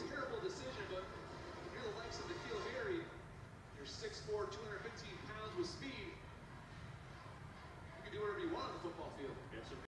terrible decision, but you're the likes of N'Keal Harry, you're 6'4", 215 pounds with speed. You can do whatever you want on the football field.